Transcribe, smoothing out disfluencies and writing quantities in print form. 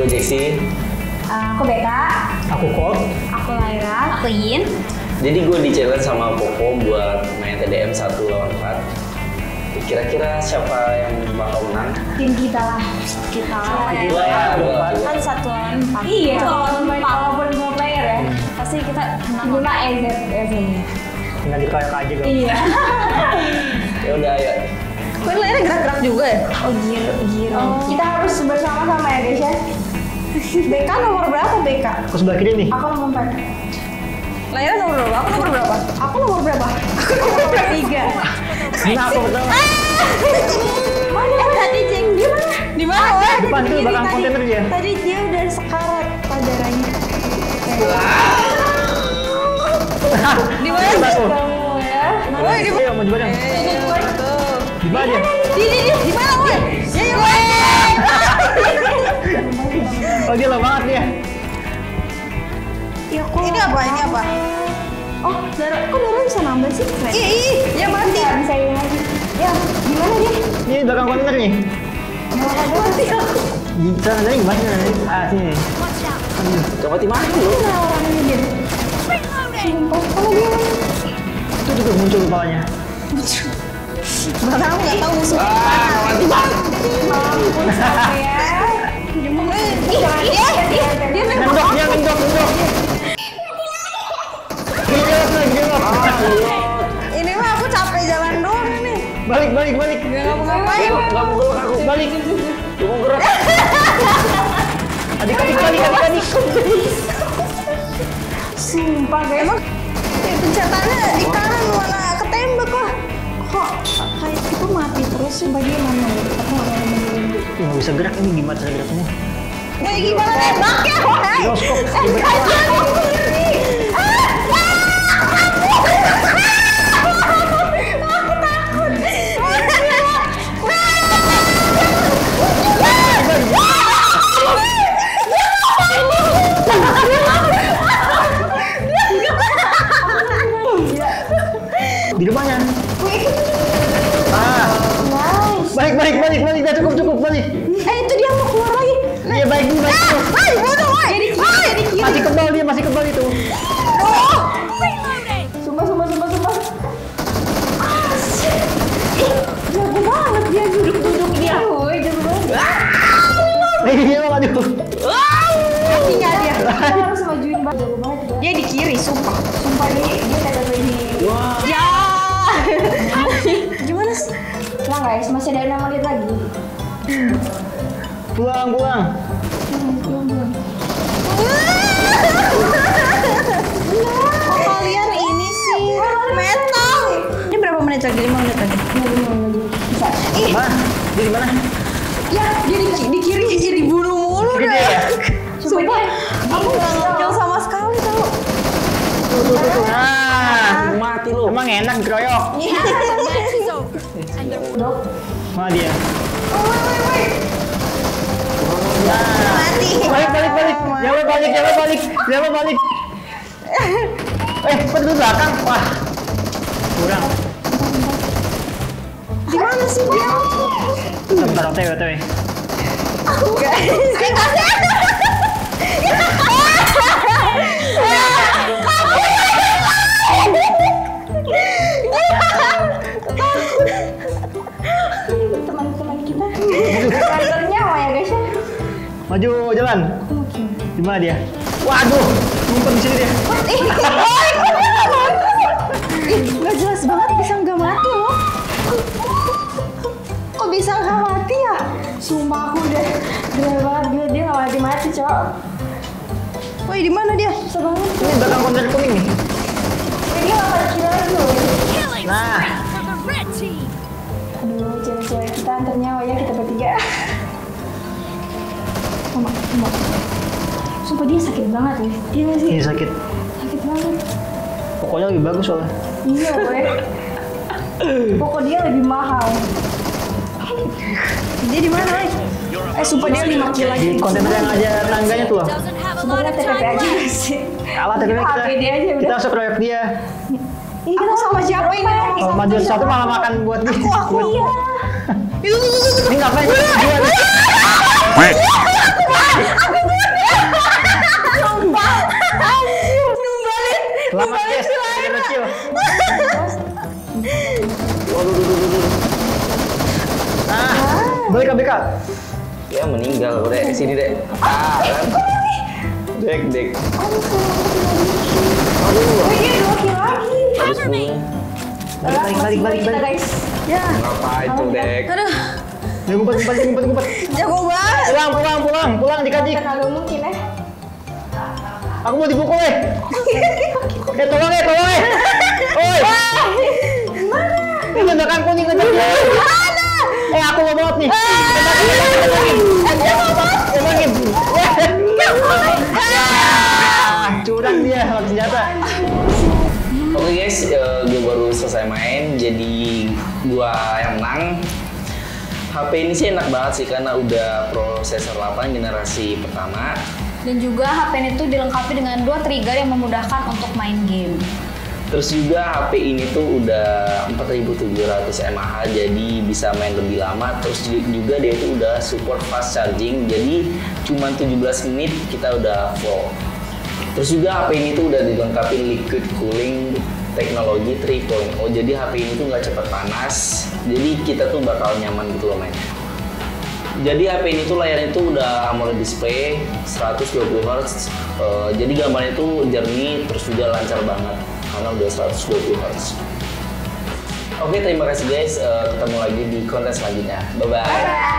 Jexi. Aku Beka. Aku Colt. Aku Laira. Aku Yin. Jadi gue di challenge sama Popo buat main TDM 1 lawan 4. Kira-kira siapa yang bakal menang? Tim kita lah. Kita Gila ya, kan 1 lawan 4. Iya. Walaupun Walaupun 2 player ya. pasti kita menang. Guna EZ ini. Tinggal dikeroyok aja gue. Iya. Ya udah ayo. Kok Laira gerak-gerak juga ya? Oh giro. Kita harus bersama-sama ya guys ya. BK nomor berapa BK? Aku sebelah kiri nih. Aku nomor 4. Laira nomor berapa? Aku nomor berapa? Aku nomor berapa? Aku nomor 3. Nah, aku pertama. Mana tadi Jeng? Di mana? Di mana? Depan itu belakang kontainer dia. Tadi dia udah sekarat padarannya. Di mana? Aku. Kamu ya. Woi, di mana? Ayo maju bareng. Di mana dia? Di mana, woi? Ya, woi. Oh dia lama banget dia. Ya, kok. Ini apa? Oh, darah bisa nambah sih? Ya mati. Bisa ini lagi. Ya, gimana dia? Ini belakang kontainer nih. Mati aku. Di sana tadi gimana? Sini. Coba timah dulu. Orangnya dia. Sumpah, kalau dia Itu muncul kepalanya. Mana aku nggak tahu musuh. mampus apa ya? Dia Ngendok. ini mah aku capek jalan doang ini. Balik. Nggak ngapa-ngapain. Gak mau gerak aku. Balik. Gue mau gerak. Adik. Sumpah guys. Emang pencetannya di kanan mana ketembak lah. Kok kayak itu mati terus sih bagaimana? Aku nggak mau menurun. Nggak bisa gerak ini gimana cara geraknya? Wah gimana nembaknya? Wahai. Giroskop. Kasihan aku ngeri. Aku takut. Di rumahnya. Balik. Dah cukup balik. Itu dia mau keluar lagi. Iya baik. Woi, bodoh, woi. Masih kebal itu. Sumpah. Jago banget dia duduk dia. Woi, jago banget. Iya bang aduh. Kakinya dia. Kita harus majuin banget, jago banget. Dia di kiri, sumpah. Sumpah dia kata gue ini. Ya. Gimana sih? Nah guys, masih ada 6 menit lagi. Pulang. Kok kalian ini sih metal? Ini berapa menit lagi? 5 menit lagi. Bisa. Mana? Dia di mana? Ya, dia di kiri dibunuh mulu Gede dah. ya? Sumpah, aku nggak ngekill sama sekali tau. Tuh. Nah, Mati lu. emang enak dikeroyok. Dok. Mana dia? Woi. Nah, Mati. balik. Jangan balik. Kok di belakang? Wah, kurang. Di mana sih dia? Bentar, OTW. Teman-teman kita. Kantornya nyawa ya guys ya. Maju jalan. Di mana dia? Waduh, ngumpet di sini dia. Nggak jelas banget bisa nggak mati loh. Kok bisa nggak mati ya? Sumpah aku udah banget dia nggak mati cok. Woi di mana dia? Susah banget. Ini belakang kontainer kuning nih. Dia nggak pada kira lagi loh. Nah, Aduh, cewek-cewek kita antar nyawa ya kita bertiga. Mama. Sumpah dia sakit banget ya. Dia nggak sih? ini sakit. Sakit banget. Pokoknya lebih bagus soalnya. Iya gue. Pokok dia lebih mahal. Dia di mana? Sumpah dia 5 kill lagi. Di kontainer yang ada tangganya tuh loh. Sumpah kita TPP aja sih. Kalah TPP kita. APD aja udah. Kita harus keroyok dia. Ini Aku sama siapa ini? Kalau maju satu malah makan buat dia. Aku. Ini ngapain? Dia. Aku balik ABK. Ya meninggal, Dek. Sini, Dek. Ah, kan? Dek. Oh iya, 2 kill lagi. Habis bunga. Balik. Kita guys. Ya. Ngapa itu, Dek? Aduh, Ya, ngumpet. jago banget. Pulang dikaji. Kita kagak mungkin ya. Aku mau dipukul, tolong. Oi. Ini ledakan kuning ledakan. Aku mau banget nih. Tembangin. Curang dia pakai senjata. Oke guys, gue baru selesai main, jadi gua yang menang. HP ini sih enak banget sih karena udah prosesor 8 generasi pertama. Dan juga HP ini tuh dilengkapi dengan 2 trigger yang memudahkan untuk main game. Terus juga HP ini tuh udah 4700 mAh, jadi bisa main lebih lama. Terus juga dia itu udah support fast charging, jadi cuma 17 menit kita udah full. Terus juga HP ini tuh udah dilengkapi liquid cooling teknologi 3.0, jadi HP ini tuh nggak cepat panas, jadi kita tuh bakal nyaman gitu loh mainnya. Jadi HP ini tuh layarnya tuh udah AMOLED display 120 Hz, jadi gambarnya tuh jernih, terus juga lancar banget karena udah 120 Hz. Oke, terima kasih guys, ketemu lagi di konten selanjutnya. Bye-bye.